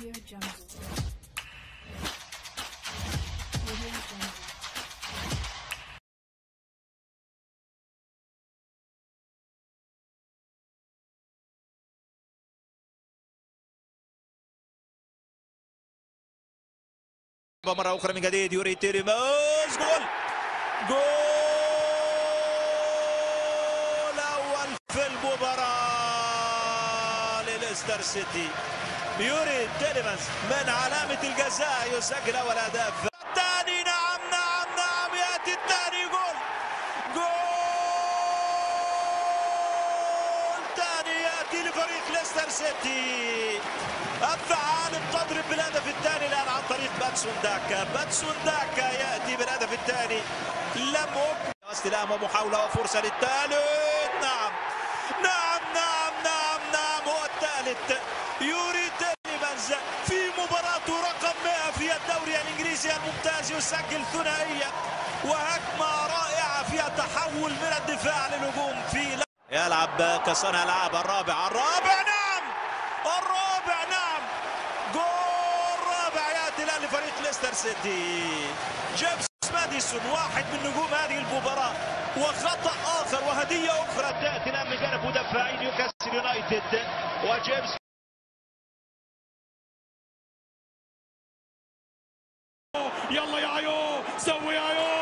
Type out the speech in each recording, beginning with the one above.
Audio Jungle. Audio Jungle. مرة أخرى من جديد يوري تيريماس. جول أول في المباراة لليستر سيتي. يوري تيريماس من علامة الجزاء يسجل أول هدف. الثاني نعم يأتي الثاني. جول ثاني يأتي لفريق ليستر سيتي. الثعالب تضرب بالهدف الثاني الآن عن طريق باتسون داكا يأتي بالهدف الثاني. لم استلام ومحاولة وفرصة للثالث. نعم هو الثالث. يوري تيليمانز في مباراته رقم 100 في الدوري الإنجليزي الممتاز يسجل ثنائية وهجمة رائعة فيها تحول من الدفاع للهجوم. في يلعب كصانع العاب الرابع. نعم جول رابع يأتي الآن لفريق ليستر سيتي. جيمس ماديسون واحد من نجوم هذه المباراة، وخطأ آخر وهدية أخرى تأتي الآن من جانب مدافعي نيوكاسل يونايتد. وجيمس يلا يا عيو سوي يا عيو.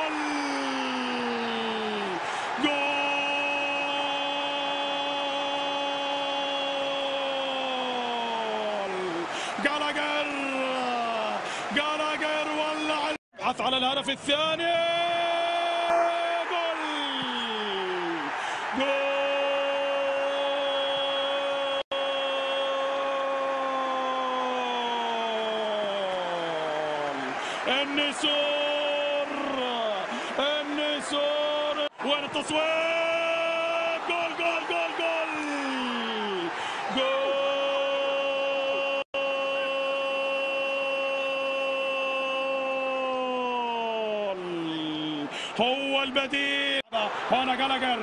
جالاجر ولع البحث على الهدف الثاني. جول النسور وين التصويب. جول هو البديل. هنا جالاجر.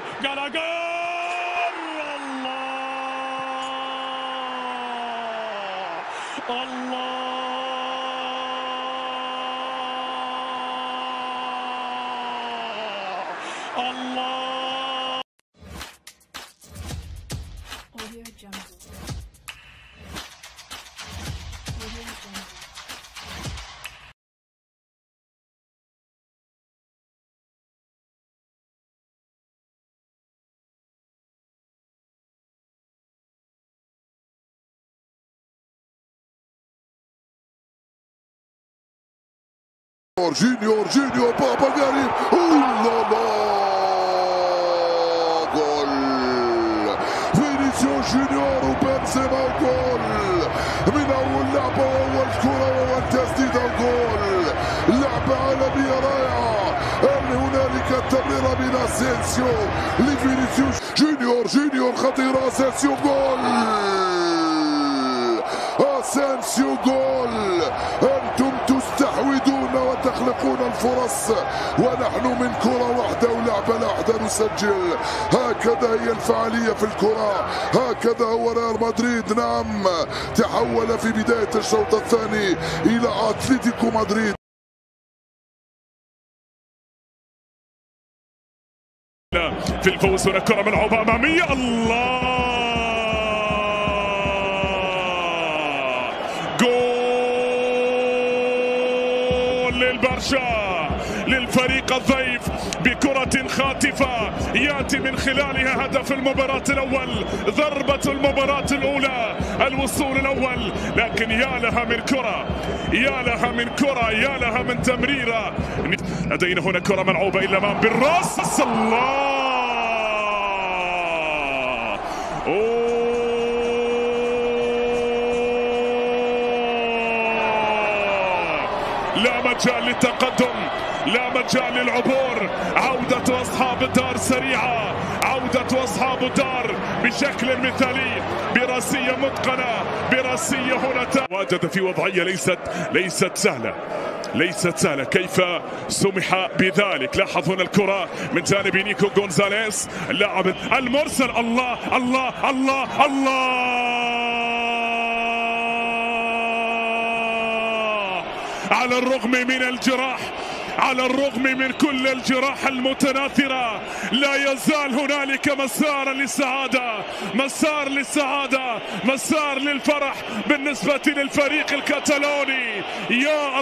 الله Audio Jungle. Audio Jungle. جونيور بابا غريب. جول فينيسيوس جونيور وبنزيما. جول من اول لعبه واول كره واول تسديده. جول لعبه عالميه رائعه. هنالك تمريره من اسينسيو لفينيسيوس جونيور خطيره. اسينسيو جول. انتم تستحوذون وتخلقون الفرص ونحن من كرة واحدة ولعبة واحدة نسجل. هكذا هي الفعالية في الكرة، هكذا هو ريال مدريد. نعم تحول في بداية الشوط الثاني إلى أتلتيكو مدريد. في الفوز هنا كرة ملعوبة أمامية. الله للبرشا للفريق الضيف بكرة خاطفة يأتي من خلالها هدف المباراة الأول، ضربة المباراة الأولى، الوصول الأول. لكن يا لها من كرة، يا لها من تمريرة. لدينا هنا كرة ملعوبة إلى الأمام بالراس. الله لا مجال للتقدم، لا مجال للعبور. عودة أصحاب الدار سريعة، عودة أصحاب الدار بشكل مثالي، براسية متقنة، براسية هنا تواجد في وضعية ليست سهلة. كيف سمح بذلك؟ لاحظ هنا الكرة من جانب نيكو غونزاليس اللاعب المرسل. الله من الجراح، على الرغم من كل الجراح المتناثرة، لا يزال هنالك مسار للسعادة، مسار للسعادة، مسار للفرح بالنسبة للفريق الكتالوني. يا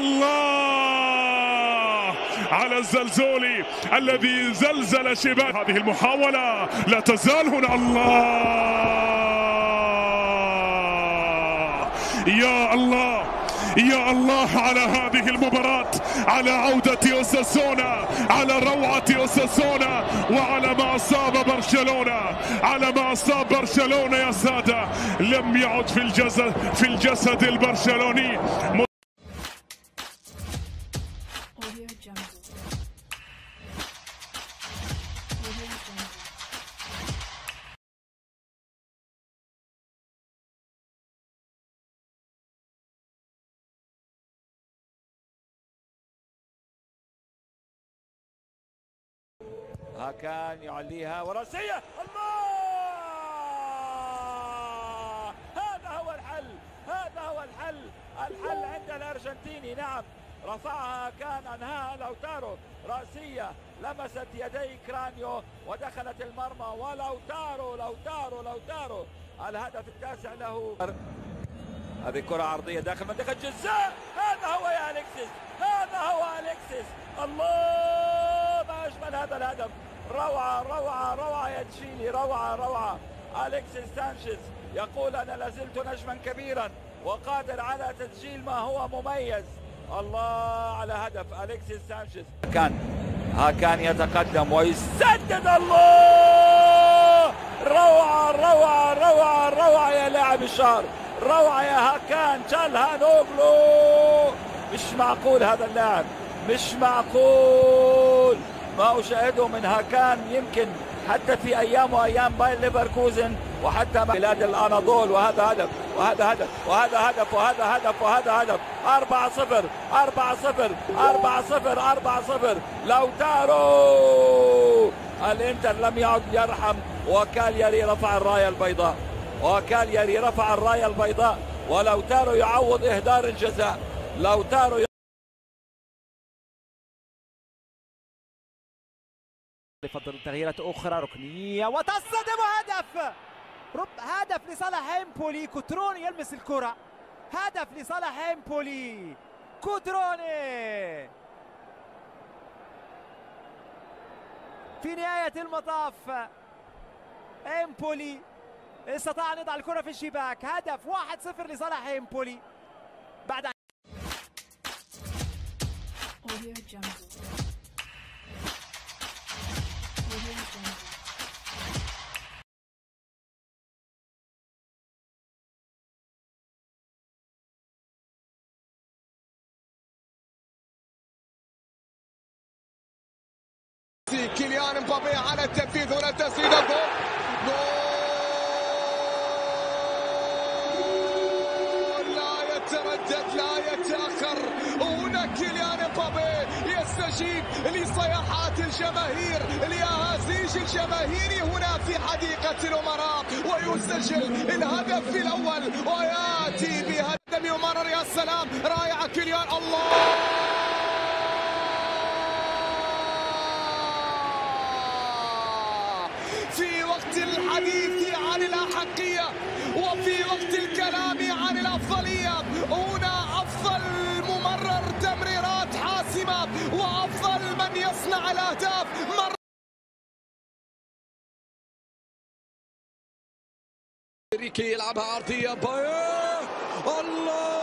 الله على الزلزولي الذي زلزل شباك. هذه المحاولة لا تزال هنا. الله يا الله يا الله على هذه المباراة، على عودة أوساسونا، على روعة أوساسونا، وعلى ما أصاب برشلونة، على ما أصاب برشلونة يا سادة. لم يعد في الجسد البرشلوني. Audio Jungle. Audio Jungle. هاكان يعليها وراسية. الله، هذا هو الحل، هذا هو الحل، الحل عند الأرجنتيني. نعم، رفعها هاكان، أنهاها لوتارو، راسية لمست يدي كرانيو ودخلت المرمى. ولوتارو لوتارو لوتارو الهدف التاسع له. هذه كرة عرضية داخل منطقة جزاء. هذا هو يا أليكسيس، هذا هو أليكسيس. الله، ما أجمل هذا الهدف. روعة روعة روعة يا تشيلي، روعة روعة. أليكسيس سانشيز يقول أنا لازلت نجما كبيرا وقادر على تسجيل ما هو مميز. الله على هدف أليكسيس سانشيز. هاكان يتقدم ويسدد. الله، روعة روعة روعة روعة يا لاعب الشهر، روعة يا هاكان تشالهانوغلو. مش معقول هذا اللاعب، مش معقول ما أشاهده من هاكان، يمكن حتى في أيام وأيام باير ليفركوزن وحتى بلاد الأناضول. وهذا هدف وهذا هدف وهذا هدف وهذا هدف وهذا هدف. 4-0 4-0 4-0 4-0. لوتارو. الإنتر لم يعد يرحم، وكالياري رفع الراية البيضاء، وكالياري رفع الراية البيضاء، ولوتارو يعوض إهدار الجزاء. لوتارو يفضل تغييرات أخرى ركنية وتصدم. هدف لصالح إمبولي. كوتروني يلمس الكرة. هدف لصالح إمبولي. كوتروني في نهاية المطاف. إمبولي استطاع أن يضع الكرة في الشباك. هدف 1-0 لصالح إمبولي بعد. Audio Jungle. Audio Jungle. كيليان مبابي على التنفيذ هنا، تسديد الجول. جول لا يتردد لا يتأخر. هنا كيليان مبابي يستجيب لصيحات الجماهير، لأهازيج الجماهير هنا في حديقة الأمراء، ويسجل الهدف الأول ويأتي بهدف يمرر. يا سلام، رائع كيليان. الله، في وقت الحديث عن الأحقية وفي وقت الكلام عن الأفضلية، هنا أفضل ممرر تمريرات حاسمة وأفضل من يصنع الأهداف. ريكي يلعبها عرضية. الله،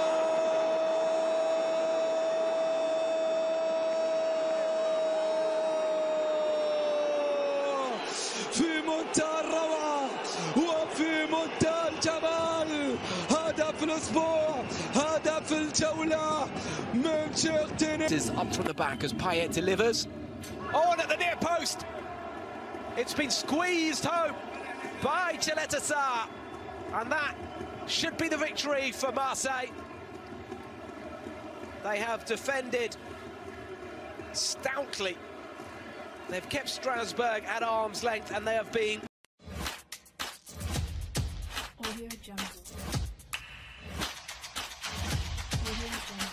في منتهى الروعة وفي منتهى الجمال. هدف الأسبوع، هدف الجولة من شيرتين. Is up from the back as Payet delivers. Oh, and at the near post. It's been squeezed home by Galatasaray. And that should be the victory for Marseille. They have defended stoutly. They've kept Strasbourg at arm's length, and they have been. Audio Jungle. Audio Jungle.